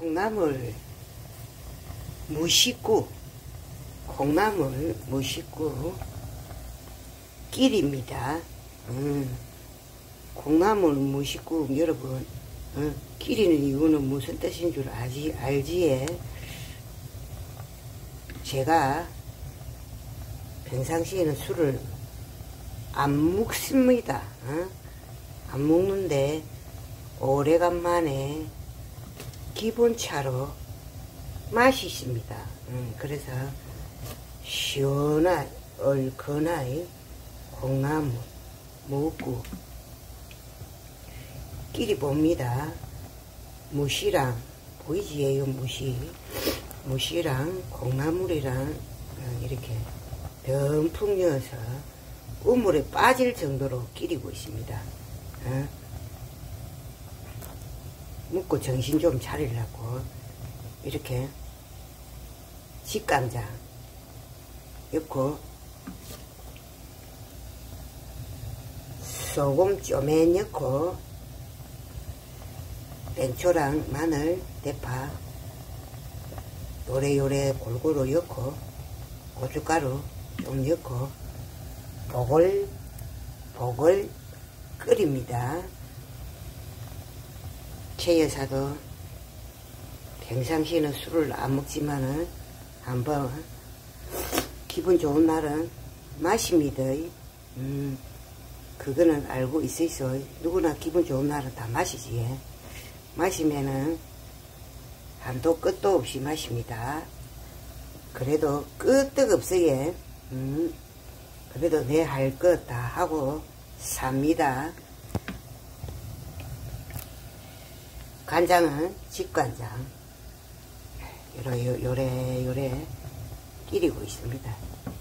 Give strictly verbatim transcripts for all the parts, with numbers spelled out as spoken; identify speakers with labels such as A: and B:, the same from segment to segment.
A: 콩나물 무식구, 콩나물 무식구 끼리입니다. 음, 콩나물 무식구 여러분, 어, 끼리는 이유는 무슨 뜻인 줄 알지, 알지에? 제가 평상시에는 술을 안 먹습니다. 어? 안 먹는데 오래간만에 기본차로 마시십니다. 음, 그래서 시원한 얼큰한 콩나물 먹고 끼리 봅니다. 무시랑 보이지? 요 무시 무시랑 콩나물이랑 이렇게 듬뿍 넣어서 우물에 빠질 정도로 끼리고 있습니다. 어? 먹고 정신 좀 차리려고 이렇게 직간장 넣고 소금 좀에 넣고 땡초랑 마늘, 대파 요래요래 골고루 넣고 고춧가루 좀 넣고 보글 보글 끓입니다. 최 여사도 평상시에는 술을 안 먹지만은 한번 기분 좋은 날은 마십니다. 음, 그거는 알고 있어. 누구나 기분 좋은 날은 다 마시지. 마시면은 한도 끝도 없이 마십니다. 그래도 끄떡 없어요. 음, 그래도 내 할 것 다 하고 삽니다. 간장은 직간장 요래 요래 요래 끼리고 있습니다.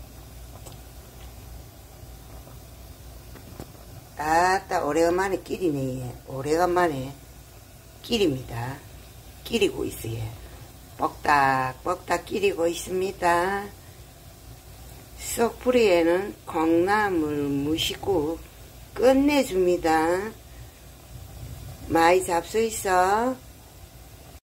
A: 아따 오래간만에 끼리네. 오래간만에 끼립니다. 끼리고 있어요. 뻑딱 뻑딱 끼리고 있습니다. 쏙부리에는 콩나물 무식구 끝내줍니다. 많이 잡수 있어.